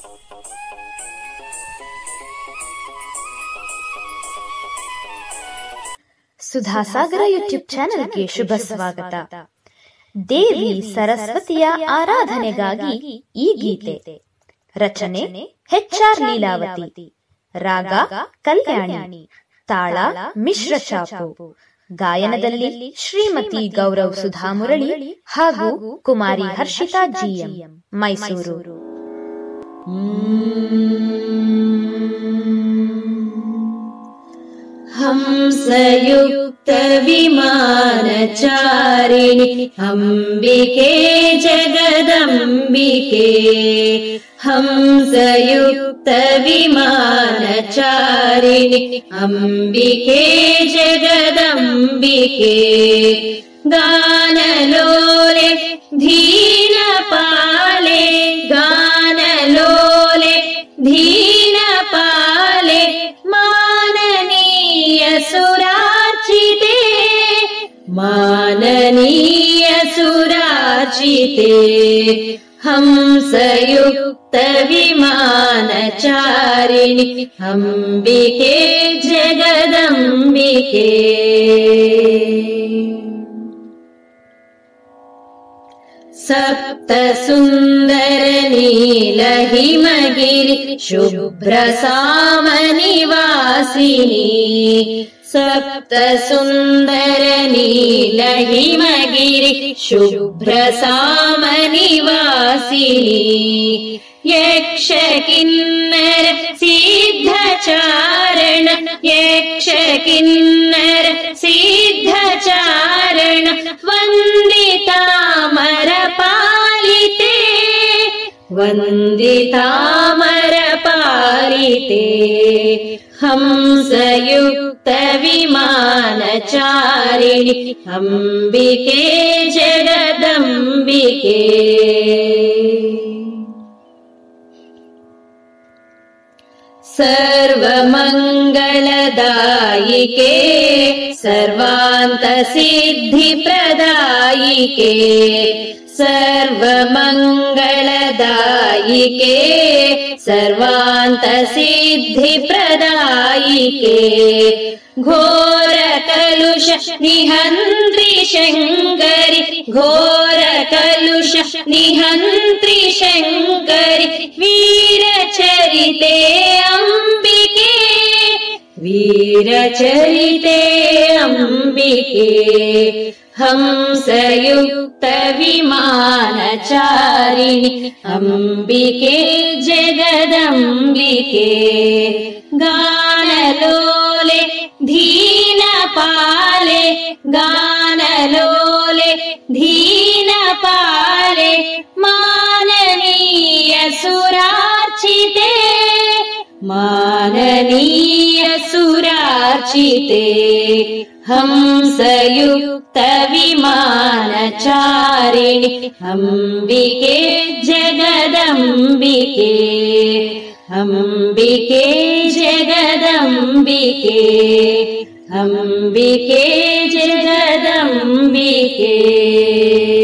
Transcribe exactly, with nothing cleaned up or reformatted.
ಸುಧಾಸಾಗರ YouTube ಚಾನೆಲ್ಗೆ ಶುಭ ಸ್ವಾಗತ. ದೇವಿ ಸರಸ್ವತಿಯ ಆರಾಧನೆಗಾಗಿ ಈ ಗೀತೆ. ರಚನೆ ಎಚ್ ಆರ್ ಲೀಲಾವತಿ. ರಾಗ ಕಲ್ಯಾಣಿ. ತಾಳ ಮಿಶ್ರ ಚಾಪು. ಗಾಯನದಲ್ಲಿ ಶ್ರೀಮತಿ ಗೌರವ್ ಸುಧಾ ಮುರಳಿ ಹಾಗೂ ಕುಮಾರಿ ಹರ್ಷಿತಾ ಜಿಎಂ, ಮೈಸೂರು. ಹಂಸಯುಕ್ತ ವಿಮಾನಚಾರಿಣಿ ಅಂಬಿಕೆ ಜಗದಂಬಿಕೆ. ಹಂಸಯುಕ್ತ ವಿಮಾನಚಾರಿಣಿ ಅಂಬಿಕೆ ಜಗದಂಬಿಕೆ. ಗಾನಲೋಲೆ ಧೀನ ಪಾಲೆ, ಗಾನಲೋಲೆ ಧೀನ ಪಾಲೆ. ಮಾನನೀಯ ಸುರಾರ್ಚಿತೆ, ಮಾನನೀಯ ಸುರಾರ್ಚಿತೆ. ಹಂಸಯುಕ್ತ ವಿಮಾನಚಾರಿಣಿ ಅಂಬಿಕೆ ಜಗದಂಬಿಕೆ. ಸಪ್ತ ಸುಂದರ ನೀಲ ಹಿಮಗಿರಿ ಶುಭ್ರ ಸಾಮನಿವಾಸಿನಿ. ಸಪ್ತ ಸುಂದರ ನೀಲ ಹಿಮಗಿರಿ ಶುಭ್ರ ಸಾಮನಿವಾಸಿನಿ. ಯಕ್ಷ ಕಿನ್ನರ ಸಿದ್ಧ ಚಾರಣ, ಯಕ್ಷ ಕಿನ್ನರ ಸಿದ್ಧ ಚಾರಣ. ವಂದಿತಾಮರ ಪಾಲಿತೆ, ವಂದಿತಾಮರ ಪಾಲಿತೆ. ಹಂಸಯುಕ್ತ ವಿಮಾನಚಾರಿಣಿ ಅಂಬಿಕೆ ಜಗದಂಬಿಕೆ. ಸರ್ವಮಂಗಳದಾಯಿಕೆ ಸರ್ವಾಂತ ಸಿದ್ಧಿ ಪ್ರದಾಯಿಕೆ. ಸರ್ವಮಂಗಳದಾಯಿಕೆ ಸರ್ವಾಂತ ಸಿದ್ಧಿ ಪ್ರದಾಯಿಕೆ. ಘೋರ ಕಲುಷ ನಿಹಂತ್ರಿ ಶಂಕರಿ, ಘೋರ ಕಲುಷ ನಿಹಂತ್ರಿ ಶಂಕರಿ. ವೀರಚರಿತೆ ಅಂಬಿಕೆ, ವೀರಚರಿತೆ ಅಂಬಿಕೆ. ಹಂಸಯುಕ್ತ ವಿಮಾನಚಾರಿಣಿ ಅಂಬಿಕೆ ಜಗದಂಬಿಕೆ. ಗಾನಲೋಲೆ ಧೀನ ಪಾಲೆ, ಗಾನಲೋಲೆ ಧೀನ ಪಾಲೆ. ಮಾನನೀಯ ಸುರಾರ್ಚಿತೆ, ಮಾನನೀಯ ಸುರಾರ್ಚಿತೆ. ಹಂಸಯುಕ್ತ ವಿಮಾನಚಾರಿಣಿ ಅಂಬಿಕೆ ಜಗದಂಬಿಕೆ. ಅಂಬಿಕೆ ಜಗದಂಬಿಕೆ, ಅಂಬಿಕೆ ಜಗದಂಬಿಕೆ.